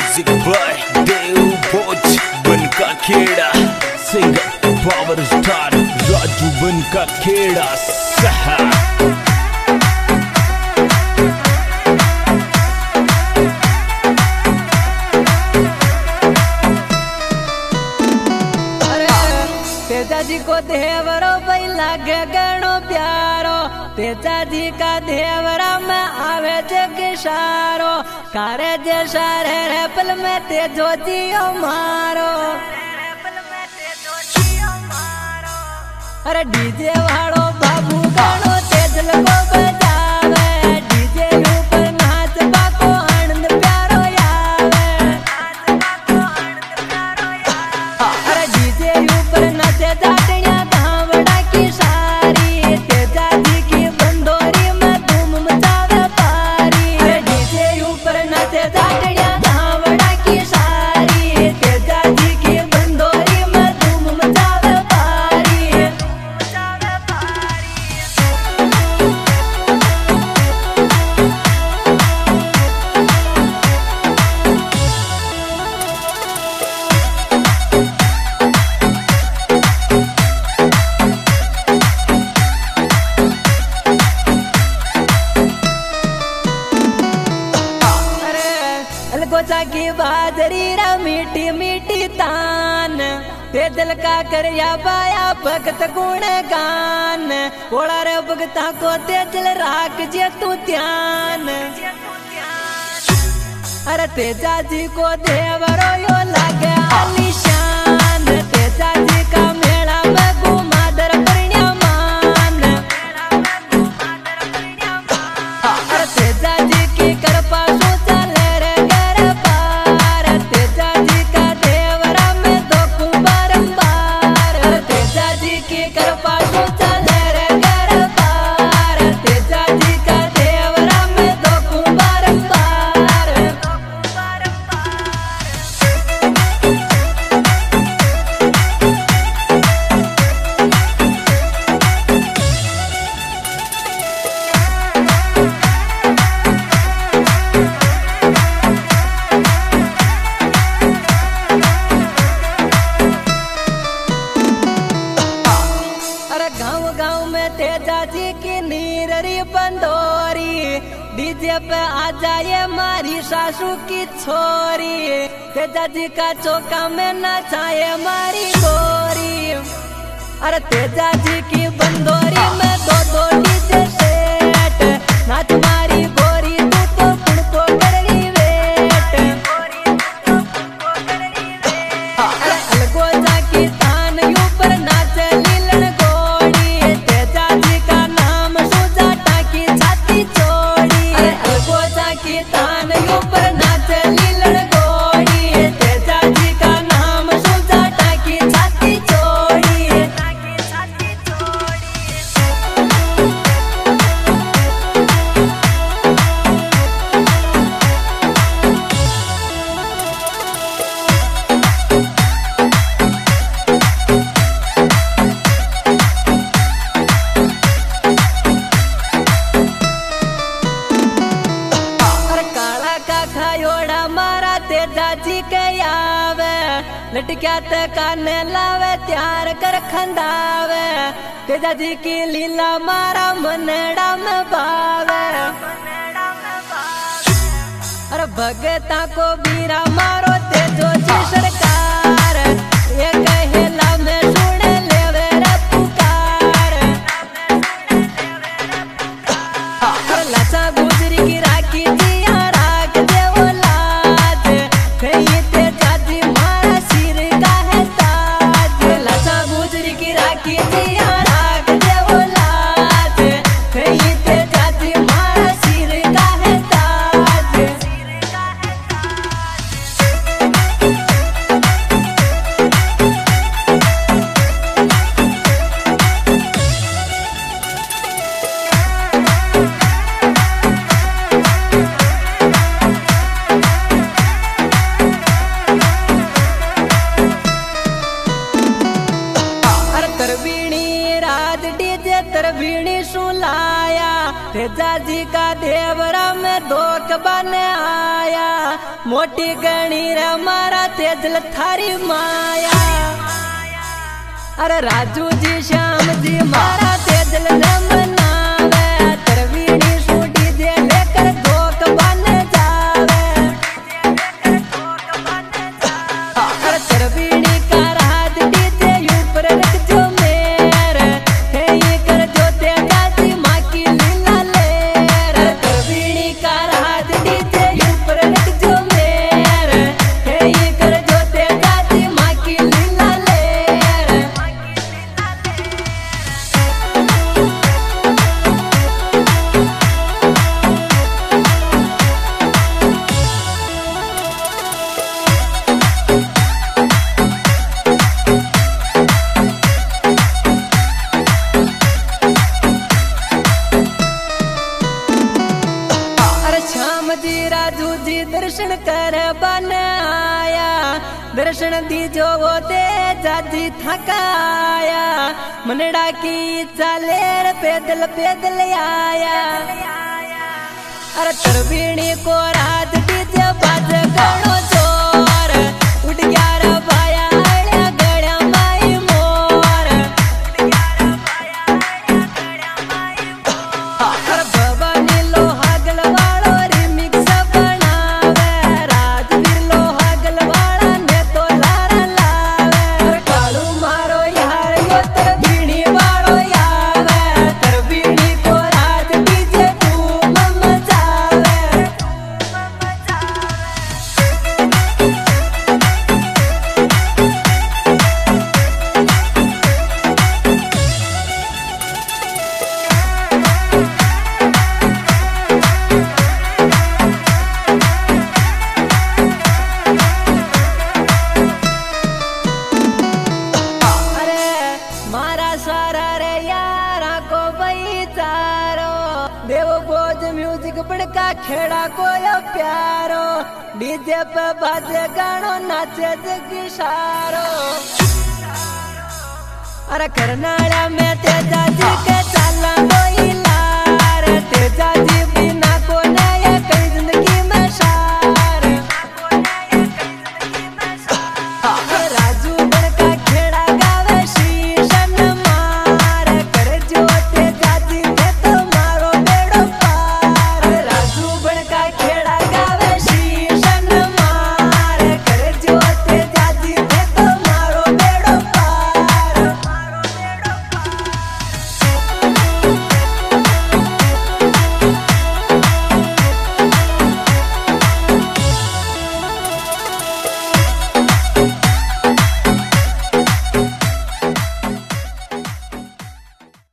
Music by देव भोज बन का खेड़ा सिंगर पावर स्टार राजू बन का खेड़ा सहा। तेजा जी को देवरो भाई लागे गणो प्यारो, तेजा जी का देवरा में आवे जग सारो, कारे जे सारे रेपल में तेजो जियो मारो। अरे डीजे वालो बाबू गणो तेजल को बजावे, डीजे ऊपर नाच बाको आनंद प्यारो आवे। अरे डीजे ऊपर नाचे जाटनिया धावड़ा की सारी, तेजा जी की बंदोरी में धूम मचावे पारी। अरे डीजे ऊपर नाचे जाटनिया धावड़ा की सारी, तेजा जी की बंदोरी में धूम मचावे पारी। अलगोचा की बाजरी रा मीठी मीठी तान, ते दिल का करया पाया भगत गुण गान। कोड़ा रे भगता को ते दिल राख जे तू ध्यान। अरे तेजा जी को देवरो यो लागे आलीशान, तेजा जी का मेला में घुमा दर परिण्या मान। अरे तेजा जी की कृपा सोचा तेजा जी की नीररी बंदोरी, डीजे पे आ जाए मारी सासू की छोरी। तेजा जी का चौका में नचाए मारी गोरी। अरे तेजा जी की बंदोरी में दो दो डीजे सेट, नाच मारी गोरी तू तो कुण को करनी वेट। अरे अलगोजा की तान ऊपर नाच लीलन गोड़ी, तेजा जी का नाम सुजाता की छाती चोड़ी। अरे अलगोजा की तान ऊपर नाच लीलन गोड़ी, तेजा जी का नाम सुजाता की छाती चोड़ी। तेजा जी के आवे लटक्या ते काने लावे, त्यार कर खंदावे। तेजा जी की लीला मारा मनड़ा में भावे। अरे भगता को बीरा मारो तेजो जी सरकार, ये कहेला में सुने लेवे रे पुकार। अरे लाचा गुजरी की राखी जिया राख देवो लाज, कहीं तेजा जी मारा सिर का है ताज। लाचा गुजरी की राखी जिया राख देवो लाज, कहीं तेजा जी मारा सिर का है ताज। तरवीणी सुलाया, तेजा जी का देवरा में धोख बने आया। मोटी गणी रे मारा तेजल थारी माया। अरे राजू जी श्याम जी मारा तेजल रमनावे तरवीणी सूटी दे लेकर धोक बन जावे। अरे तरवीणी का रात डीजे ऊपर रख जो मेर हे ये कर जो तेगा जी माँ की लीला लेर। तरवीणी का रात डीजे ऊपर रख जो मेर हे ये कर जो तेगा जी माँ की लीला लेर। श्याम जी राजू जी दर्शन कर बन आया। दर्शन दीजो वो दे जाजी थकाया। मनड़ा की चालेर पैदल पैदल आया। अरे तरवीणी को रात डीजे बाज गानो जोर उठ गया रे भाया आया गड़िया माई मोर। अरे भवानी लोहा गलवाड़ो रिमिक्स बनावे राजवीर लोहा गलवाड़ा ने तो लारा लावे। अरे कालू मारो यार यो तरवीणी वाड़ो यावे तरवीणी को रात डीजे धूम मचावे। मारा सारा रे यारा को बैचारो देव बोझ म्यूजिक बड़का खेड़ा को यो प्यारो। डीजे पे बाजे गानो नाचे जगिसारो। अरे करनाड़ा में तेजा जी के चाला कोई लार तेजा जी